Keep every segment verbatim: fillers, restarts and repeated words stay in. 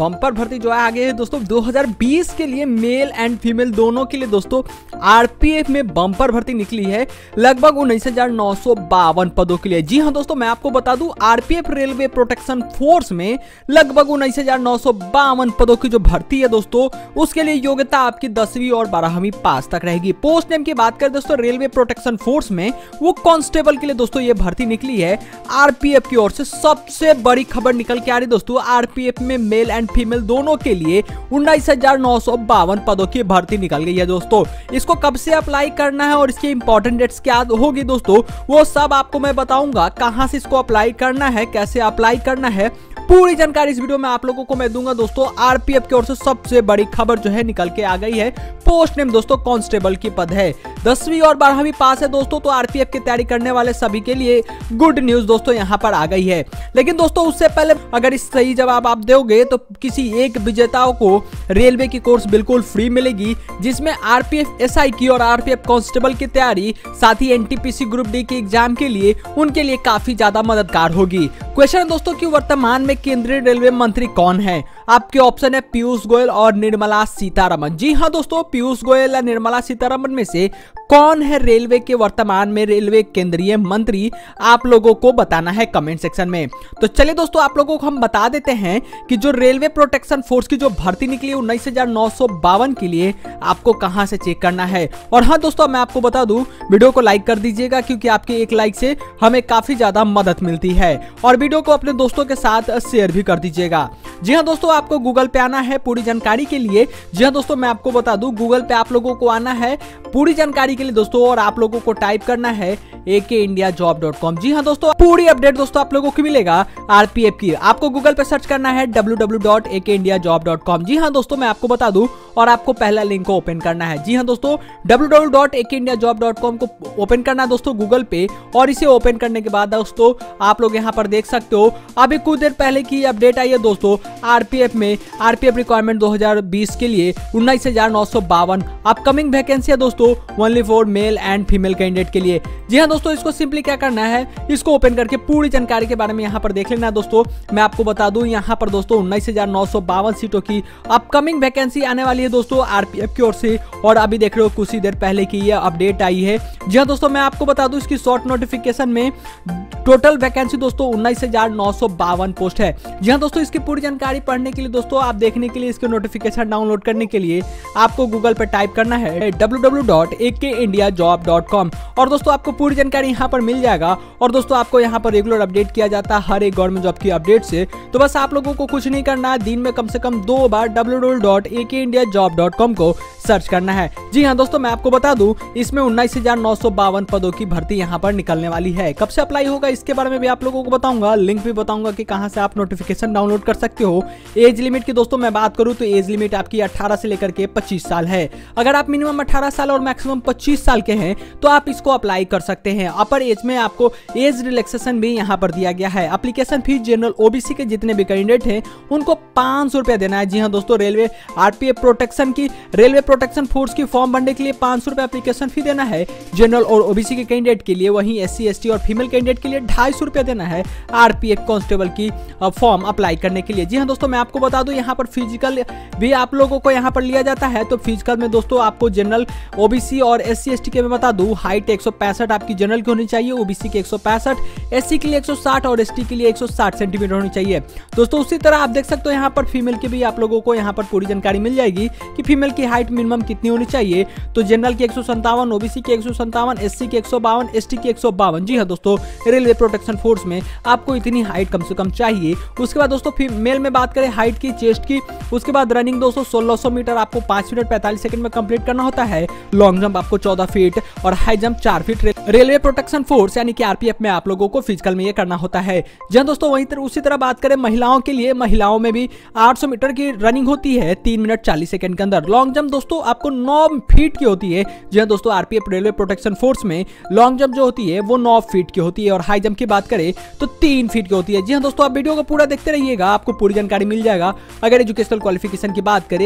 Bumper भर्ती जो है आगे है दोस्तों दो हज़ार बीस के लिए मेल एंड फीमेल दोनों के लिए दोस्तों आरपीएफ में बम्पर भर्ती निकली है लगभग उन्नीस हजार नौ सौ बावन पदों के लिए। जी हाँ दोस्तों, मैं आपको बता दूं आरपीएफ रेलवे प्रोटेक्शन फोर्स में लगभग उन्नीस हजार नौ सौ बावन पदों की जो भर्ती है दोस्तों उसके लिए योग्यता आपकी दसवीं और बारहवीं पास तक रहेगी। पोस्ट नेम की बात करें दोस्तों रेलवे प्रोटेक्शन फोर्स में वो कांस्टेबल के लिए दोस्तों ये भर्ती निकली है। आरपीएफ की ओर से सबसे बड़ी खबर निकल के आ रही दोस्तों, आरपीएफ में मेल एंड फीमेल दोनों के लिए उन्नीस हजार नौ सौ बावन पदों की भर्ती निकल गई है दोस्तों। इसको कब से अप्लाई करना है और इसके इंपॉर्टेंट डेट्स क्या होगी दोस्तों वो सब आपको मैं बताऊंगा। कहां से इसको अप्लाई करना है, कैसे अप्लाई करना है, पूरी जानकारी इस वीडियो में आप लोगों को मैं दूंगा दोस्तों। आरपीएफ की ओर से सबसे बड़ी खबर जो है निकल के आ गई है। पोस्ट नेम दोस्तों कांस्टेबल की पद है, दसवीं और बारहवीं पास है दोस्तों, तो आरपीएफ की तैयारी करने वाले सभी के लिए गुड न्यूज दोस्तों यहां पर आ गई है। लेकिन दोस्तों उससे पहले अगर इस सही जवाब आप दोगे तो किसी एक विजेताओं को रेलवे की कोर्स बिल्कुल फ्री मिलेगी जिसमें आरपीएफ एसआई की और आरपीएफ कांस्टेबल की तैयारी साथ ही एनटीपीसी ग्रुप डी के एग्जाम के लिए उनके लिए काफी ज्यादा मददगार होगी। क्वेश्चन दोस्तों कि वर्तमान में केंद्रीय रेलवे मंत्री कौन है? आपके ऑप्शन है पीयूष गोयल और निर्मला सीतारमण। जी हाँ दोस्तों, पीयूष गोयल या निर्मला सीतारमण में से कौन है रेलवे के वर्तमान में रेलवे केंद्रीय मंत्री, आप लोगों को बताना है कमेंट सेक्शन में। तो चलिए दोस्तों आप लोगों को हम बता देते हैं कि जो रेलवे प्रोटेक्शन फोर्स की जो भर्ती निकली उन्नीस हजार नौ सौ बावन के लिए आपको कहां से चेक करना है। और हाँ दोस्तों मैं आपको बता दूं वीडियो को लाइक कर दीजिएगा क्योंकि आपके एक लाइक से हमें काफी ज्यादा मदद मिलती है, और वीडियो को अपने दोस्तों के साथ शेयर भी कर दीजिएगा। जी हाँ दोस्तों, आपको गूगल पे आना है पूरी जानकारी के लिए। जी हाँ दोस्तों, मैं आपको बता दूं गूगल पे आप लोगों को आना है पूरी जानकारी के लिए दोस्तों, और आप लोगों को टाइप करना है A K India job dot com. जी हाँ दोस्तों, पूरी अपडेट दोस्तों आप लोगों को मिलेगा आरपीएफ की। आपको गूगल पे सर्च करना है W W W dot A K India job dot com. जी हाँ दोस्तों, मैं आपको बता दूं और आपको पहला लिंक को ओपन करना है। जी हाँ दोस्तों, W W W dot A K India job dot com को ओपन करना है दोस्तों गूगल पे, और इसे ओपन करने के बाद दोस्तों आप लोग यहाँ पर देख सकते हो अभी कुछ देर पहले की अपडेट आई है दोस्तों। आरपीएफ में आरपीएफ रिक्वायरमेंट दो हज़ार बीस के लिए उन्नीस हजार नौ सौ बावन अपकमिंग वैकेंसी है दोस्तों, only for male and female candidate के लिए। जी हाँ दोस्तों, इसको सिंपली क्या करना है, इसको ओपन करके पूरी जानकारी के बारे में यहाँ पर देख लेना है दोस्तों। मैं आपको बता दूं यहाँ पर दोस्तों उन्नीस हजार नौ सौ बावन सीटों की अपकमिंग वैकेंसी आने वाली है दोस्तों आरपीएफ की ओर से, और अभी देख रहे हो कुछ ही देर पहले की ये अपडेट आई है। जी हाँ दोस्तों, मैं आपको बता दूं इसकी शॉर्ट नोटिफिकेशन में टोटल वैकेंसी दोस्तों उन्नीस हजार नौ सौ बावन पोस्ट है। जी हाँ दोस्तों, इसकी पूरी जानकारी पढ़ने के लिए दोस्तों, आप देखने के लिए, इसके नोटिफिकेशन डाउनलोड करने के लिए आपको गूगल पर टाइप करना है W W W dot A K India job dot com, और दोस्तों आपको पूरी जानकारी यहाँ पर मिल जाएगा। और दोस्तों आपको यहाँ पर रेगुलर अपडेट किया जाता है हर एक गवर्नमेंट जॉब की अपडेट से, तो बस आप लोगों को कुछ नहीं करना है, दिन में कम से कम दो बार W W W dot A K India job dot com को सर्च करना है। जी हाँ दोस्तों, मैं आपको बता दूं इसमें उन्नीस हजार नौ सौ बावन पदों की भर्ती यहाँ पर निकलने वाली है। कब से अप्लाई होगा इसके बारे में भी आप लोगों को बताऊंगा, लिंक भी बताऊंगा कि कहां से आप नोटिफिकेशन डाउनलोड कर सकते हो। एज लिमिट की दोस्तों मैं बात करूं तो एज लिमिट आपकी अठारह से लेकर के पच्चीस साल है। अगर आप मिनिमम अठारह साल और मैक्सिमम पच्चीस साल के हैं तो आप इसको अप्लाई कर सकते हैं। अपर एज में आपको एज रिलैक्सेशन भी यहाँ पर दिया गया है। एप्लीकेशन फीस जनरल ओबीसी के जितने भी कैंडिडेट हैं उनको पांच सौ रुपया देना है। जी हाँ दोस्तों, रेलवे आरपीएफ प्रोटेक्शन की रेलवे प्रोटेक्शन फोर्स की फॉर्म भरने के लिए पांच सौ रुपया एप्लीकेशन फी देना है जनरल और ओबीसी के कैंडिडेट के लिए। वहीं एससी एसटी और फीमेल कैंडिडेट के लिए ढाई सौ रुपया देना है आरपीएफ कांस्टेबल की फॉर्म अप्लाई करने के लिए। जी हाँ दोस्तों, मैं आपको बता दूं यहाँ पर फिजिकल भी आप लोगों को यहाँ पर लिया जाता है। तो फिजिकल में दोस्तों आपको जनरल ओबीसी और एससी एसटी के मैं बता दूं हाइट एक सौ पैंसठ आपकी जनरल की होनी चाहिए, ओबीसी की एक सौ पैंसठ, एससी के लिए एक सौ साठ और एसटी के लिए एक सौ साठ सेंटीमीटर होनी चाहिए दोस्तों। उसी तरह आप देख सकते हो यहाँ पर फीमेल की भी आप लोगों को यहाँ पर पूरी जानकारी मिल जाएगी कि फीमेल की हाइट मिनिमम कितनी होनी चाहिए। तो जनरल की एक सौ संतावन, ओबीसी की एक सौ संतावन, एससी की एक सौ बावन, एसटी की एक सौ बावन। जी हाँ दोस्तों, रेलवे प्रोटेक्शन फोर्स में आपको इतनी हाइट कम से कम चाहिए। उसके बाद दोस्तों फीमेल में बात करें हाइट की, चेस्ट की, उसके बाद रनिंग दोस्तों सोलह सौ मीटर आपको पांच मिनट पैंतालीस सेकंड में कंप्लीट करना होता है। लॉन्ग जंप आपको चौदह फीट और हाई जंप चार फीट रेलवे प्रोटेक्शन फोर्स यानी कि आरपीएफ में आप लोगों को फिजिकल में ये करना होता है। जहां दोस्तों वहीं तर, उसी तरह बात करें महिलाओं के लिए, महिलाओं में भी आठ सौ मीटर की रनिंग होती है तीन मिनट चालीस सेकंड के अंदर। लॉन्ग जंप दोस्तों आपको नौ फीट की होती है। जी हाँ दोस्तों, आरपीएफ रेलवे प्रोटेक्शन फोर्स में लॉन्ग जंप जो होती है वो नौ फीट की होती है, और हाई जंप की बात करें तो तीन फीट की होती है। जी हाँ दोस्तों, आप वीडियो को पूरा देखते रहिएगा, आपको पूरी जानकारी मिल जाएगा। अगर एजुकेशनल क्वालिफिकेशन की बात करें तो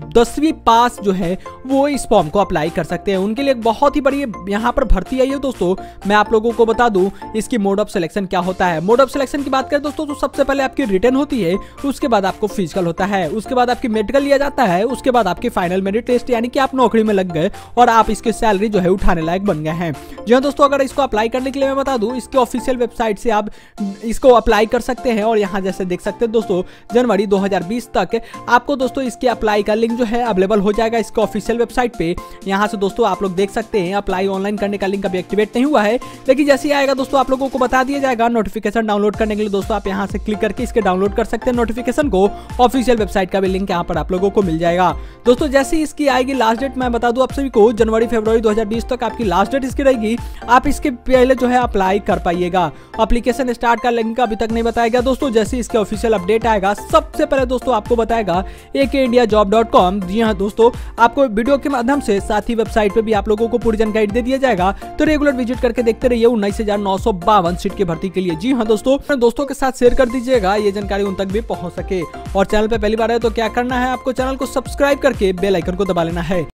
दसवीं पास जो है वो इस फॉर्म को अप्लाई कर सकते हैं। उनके लिए एक बहुत ही बड़ी यहाँ पर भर्ती आई है दोस्तों। मैं आप लोगों को बता दूं इसकी मोड ऑफ सिलेक्शन क्या होता है। मोड ऑफ सिलेक्शन की बात करें दोस्तों तो सबसे पहले आपकी रिटन होती है, उसके बाद आपको फिजिकल होता है, उसके बाद आपकी मेडिकल लिया जाता है, उसके बाद आपकी फाइनल मेरिट टेस्ट यानी कि आप नौकरी में लग गए और आप इसकी सैलरी जो है उठाने लायक बन गए हैं। जी हाँ दोस्तों, अगर इसको अप्लाई करने के लिए मैं बता दूं इसके ऑफिशियल वेबसाइट से आप इसको अप्लाई कर सकते हैं और यहाँ जैसे देख सकते हैं दोस्तों जनवरी दो हज़ार बीस तक आपको दोस्तों इसके अप्लाई का लिंक जो है अवेलेबल हो जाएगा इसके ऑफिशियल वेबसाइट पे। यहाँ से दोस्तों आप लोग देख सकते हैं अप्लाई ऑनलाइन करने का लिंक अभी एक्टिवेट नहीं हुआ है, लेकिन जैसे ही आएगा दोस्तों आप लोगों को बता दिया जाएगा। नोटिफिकेशन डाउनलोड करने के लिए दोस्तों आप यहाँ से क्लिक करके इसके डाउनलोड कर सकते हैं नोटिफिकेशन को। ऑफिशियल वेबसाइट का भी लिंक यहाँ पर आप लोगों को मिल जाएगा। दोस्तों जैसे ही इसकी आएगी लास्ट डेट मैं बता दूं आप सभी को जनवरी फरवरी दो हज़ार बीस तक आपकी लास्ट डेट इसकी रहेगी। आप इसके पहले जो है अप्लाई कर पाइएगा। एप्लीकेशन स्टार्ट का लिंक अभी तक नहीं बताया गया दोस्तों। जैसे इसके ऑफिशियल अपडेट आएगा सबसे पहले दोस्तों आपको बताएगा A K India job dot com. जी हाँ दोस्तों, आपको वीडियो के माध्यम से साथ ही वेबसाइट पे भी आप लोगों को पूरी जानकारी दे दिया जाएगा। तो रेगुलर विजिट करके देखते रहिए उन्नीस हजार नौ सौ बावन सीट की भर्ती के लिए। जी हाँ दोस्तों, अपने दोस्तों के साथ शेयर कर दीजिएगा ये जानकारी उन तक भी पहुंच सके। और चैनल पे पहली बार है तो क्या करना है, आपको चैनल को सब्सक्राइब करके बेल आइकन को दबा लेना है।